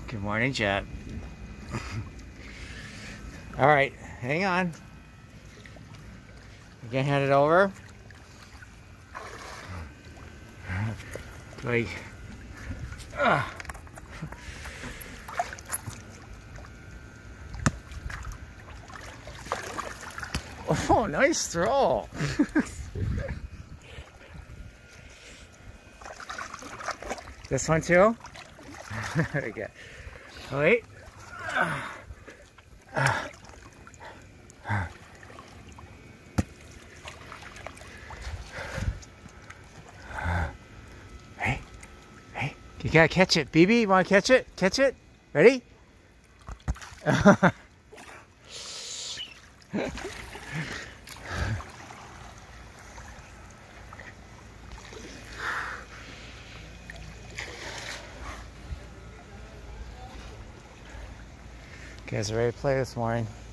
Good morning, Jet. All right, hang on. You gonna hand it over? Like, oh, nice throw. This one too? Okay. Wait. Hey, hey, you gotta catch it. BB, you wanna catch it? Catch it? Ready? You guys are ready to play this morning.